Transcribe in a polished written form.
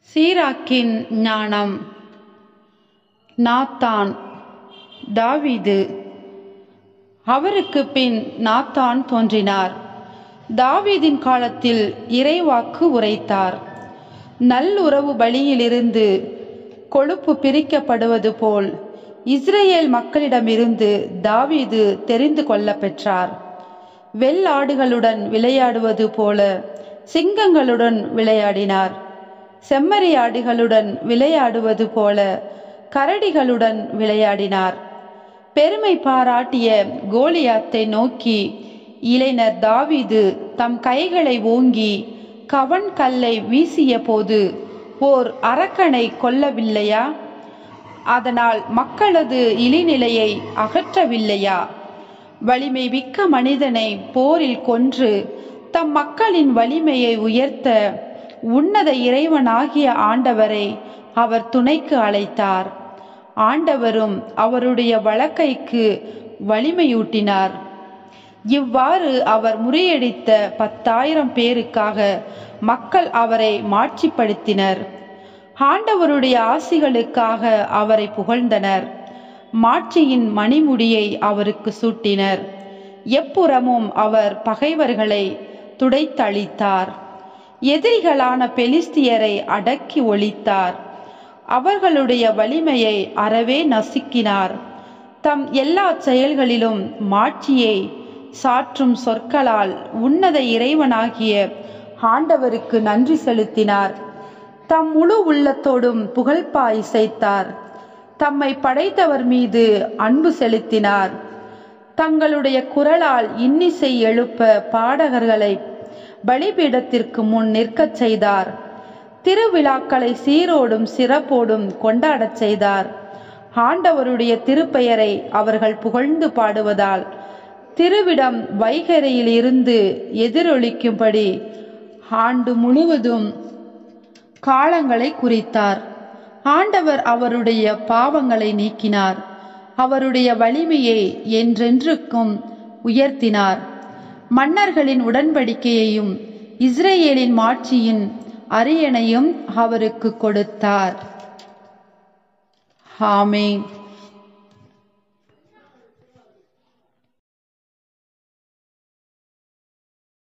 சீராக்கின் ஞானம். நாத்தான். தாவீது. அவருக்கு பின் நாத்தான் தோன்றினார். தாவீதின் காலத்தில் இறைவாக்கு உரைத்தார். நல்லுறவு பலியிலிருந்து கொழுப்பு பிரிக்கப்படுவது போல் இஸ்ரேல் மக்களிடமிருந்து தாவீது தெரிந்து கொள்ள பெற்றார். வெள்ளாடுகளுடன் விளையாடுவது போல சிங்கங்களுடன் விளையாடினார். செம்மறியாடுகளுடன் விளையாடுவது போல கரடிகளுடன் விளையாடினார். பெருமை பாராட்டிய கோலியாத்தை நோக்கி இளைஞர் தாவீது தம் கைகளை ஓங்கி கவன் கல்லை வீசிய போது ஓர் அரக்கனை கொல்லவில்லையா? அதனால் மக்களது இழிநிலையை அகற்றவில்லையா? வலிமை மிக்க மனிதனை போரில் கொன்று தம் மக்களின் வலிமையை உயர்த்த உன்னத இறைவனாகிய ஆண்டவரை அவர் துணைக்கு அழைத்தார். ஆண்டவரும் அவருடைய வலக்கைக்கு வலிமையூட்டினார். இவ்வாறு அவர் முறியடித்த 10,000 பேருக்காக மக்கள் அவரை மாட்சிப்படுத்தினர். ஆண்டவருடைய ஆசிகளுக்காக அவரை புகழ்ந்தனர். மாட்சியின் மணிமுடியை அவருக்கு சூட்டினர். எப்புறமும் அவர் பகைவர்களை துடைத்தளித்தார். எதிரிகளான பெலிஸ்தியரை அடக்கி ஒழித்தார். அவர்களுடைய வலிமையை அறவே நசுக்கினார். தம் எல்லா செயல்களிலும் மாட்சியை சாற்றும் சொற்களால் உன்னத இறைவனாகிய ஆண்டவருக்கு நன்றி செலுத்தினார். தம் முழு உள்ளத்தோடும் புகழ்பா இசைத்தார். தம்மை படைத்தவர் மீது அன்பு செலுத்தினார். தங்களுடைய குரலால் இன்னிசை எழுப்ப பாடகர்களை பலிபீடத்திற்கு முன் நிற்கச் செய்தார். திருவிழாக்களை சீரோடும் சிறப்போடும் கொண்டாடச் செய்தார். ஆண்டவருடைய திருப்பெயரை அவர்கள் புகழ்ந்து பாடுவதால் திருவிடம் வைகரையில் இருந்து எதிரொலிக்கும்படி ஆண்டு முழுவதும் காலங்களை குறித்தார். ஆண்டவர் அவருடைய பாவங்களை நீக்கினார். அவருடைய வலிமையை என்றென்றுக்கும் உயர்த்தினார். மன்னர்களின் உடன்படிக்கையையும் இஸ்ரேலின் மாட்சியின் அரியணையும் அவருக்கு கொடுத்தார். ஆமென்.